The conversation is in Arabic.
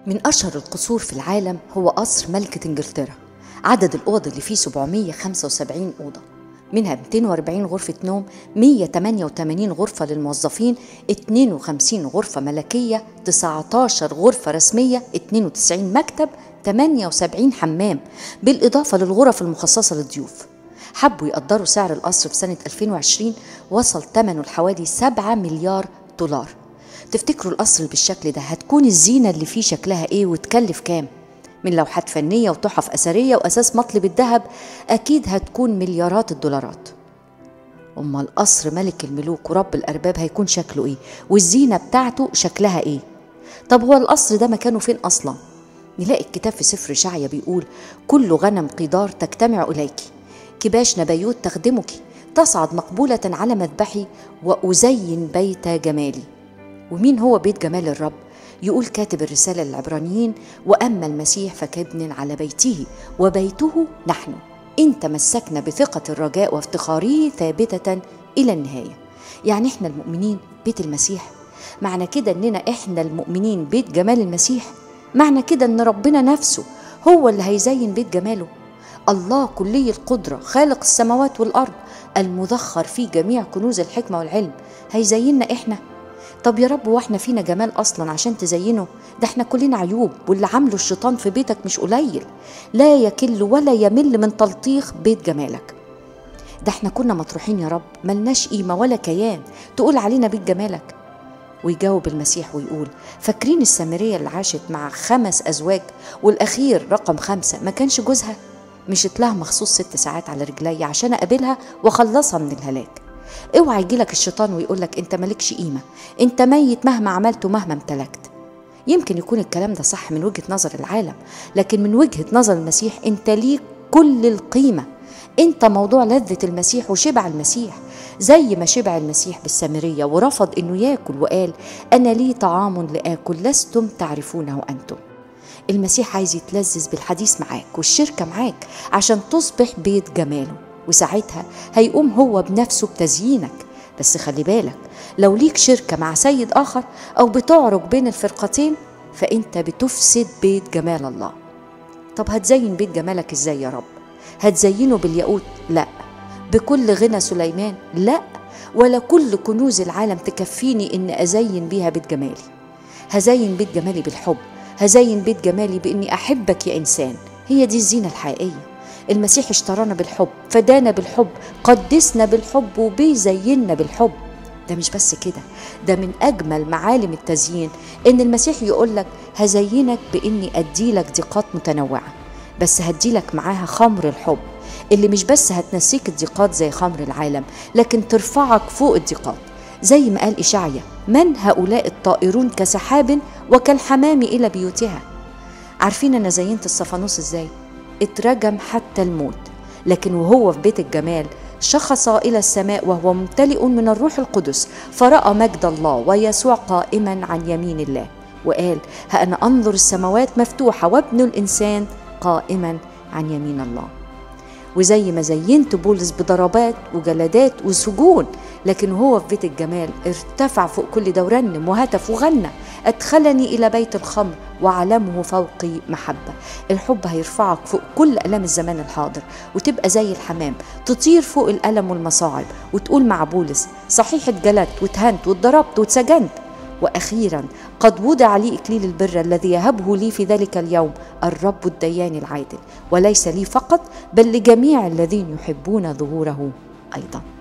من أشهر القصور في العالم هو قصر ملكة إنجلترا. عدد الأوض اللي فيه 775 أوضة، منها 240 غرفة نوم، 188 غرفة للموظفين، 52 غرفة ملكية، 19 غرفة رسمية، 92 مكتب، 78 حمام، بالإضافة للغرف المخصصة للضيوف. حبوا يقدروا سعر القصر في سنة 2020 وصل ثمنه لحوالي 7 مليار دولار. تفتكروا القصر اللي بالشكل ده هتكون الزينة اللي فيه شكلها ايه وتكلف كام؟ من لوحات فنية وتحف أثرية وأساس مطلب الذهب أكيد هتكون مليارات الدولارات. أما القصر ملك الملوك ورب الأرباب هيكون شكله ايه؟ والزينة بتاعته شكلها ايه؟ طب هو القصر ده مكانه فين أصلا؟ نلاقي الكتاب في سفر إشعيا بيقول: كل غنم قيدار تجتمع إليك، كباش نبيوت تخدمك، تصعد مقبولة على مذبحي وأزين بيت جمالي. ومين هو بيت جمال الرب؟ يقول كاتب الرسالة للعبرانيين: وأما المسيح فكابن على بيته وبيته نحن إن تمسكنا بثقة الرجاء وافتخاره ثابتة إلى النهاية. يعني إحنا المؤمنين بيت المسيح، معنى كده إننا إحنا المؤمنين بيت جمال المسيح، معنى كده إن ربنا نفسه هو اللي هيزين بيت جماله. الله كلي القدرة خالق السماوات والأرض المذخر في جميع كنوز الحكمة والعلم هيزيننا إحنا. طب يا رب واحنا فينا جمال أصلا عشان تزينه؟ ده احنا كلنا عيوب، واللي عامله الشيطان في بيتك مش قليل، لا يكل ولا يمل من تلطيخ بيت جمالك. ده احنا كنا مطروحين يا رب ملناش قيمة ولا كيان تقول علينا بيت جمالك. ويجاوب المسيح ويقول: فاكرين السامرية اللي عاشت مع 5 أزواج والأخير رقم 5 ما كانش جوزها؟ مشيت لها مخصوص 6 ساعات على رجلي عشان أقابلها وأخلصها من الهلاك. اوعى يجيلك الشيطان ويقولك انت مالكش قيمة، انت ميت مهما عملت ومهما امتلكت. يمكن يكون الكلام ده صح من وجهة نظر العالم، لكن من وجهة نظر المسيح انت ليك كل القيمة. انت موضوع لذة المسيح وشبع المسيح، زي ما شبع المسيح بالسامرية ورفض انه ياكل وقال: انا لي طعام لآكل لستم تعرفونه انتم. المسيح عايز يتلذذ بالحديث معاك والشركة معاك عشان تصبح بيت جماله، وساعتها هيقوم هو بنفسه بتزيينك. بس خلي بالك، لو ليك شركة مع سيد آخر أو بتعرج بين الفرقتين فأنت بتفسد بيت جمال الله. طب هتزين بيت جمالك إزاي يا رب؟ هتزينه بالياقوت؟ لا. بكل غنى سليمان؟ لا. ولا كل كنوز العالم تكفيني إن أزين بيها بيت جمالي. هزين بيت جمالي بالحب، هزين بيت جمالي بإني أحبك يا إنسان. هي دي الزينة الحقيقية. المسيح اشترانا بالحب، فدانا بالحب، قدسنا بالحب، وبيزيننا بالحب. ده مش بس كده، ده من أجمل معالم التزيين إن المسيح يقولك: هزينك بإني أديلك ضيقات متنوعة، بس هديلك معاها خمر الحب اللي مش بس هتنسيك الضيقات زي خمر العالم، لكن ترفعك فوق الضيقات. زي ما قال إشعيا: من هؤلاء الطائرون كسحاب وكالحمام إلى بيوتها. عارفين أنا زينت الصفانوس إزاي؟ اترجم حتى الموت، لكن وهو في بيت الجمال شخص إلى السماء وهو ممتلئ من الروح القدس، فرأى مجد الله ويسوع قائما عن يمين الله، وقال: ها أنا أنظر السماوات مفتوحة وابن الإنسان قائما عن يمين الله. وزي ما زينت بولس بضربات وجلدات وسجون، لكن هو في بيت الجمال ارتفع فوق كل ده ورنم وهتف وغنى: أدخلني إلى بيت الخمر وعلمه فوقي محبة. الحب هيرفعك فوق كل ألام الزمان الحاضر، وتبقى زي الحمام تطير فوق الألم والمصاعب، وتقول مع بولس: صحيح اتجلدت واتهنت واتضربت واتسجنت، وأخيرا قد وضع لي إكليل البر الذي يهبه لي في ذلك اليوم الرب الديان العادل، وليس لي فقط بل لجميع الذين يحبون ظهوره أيضا.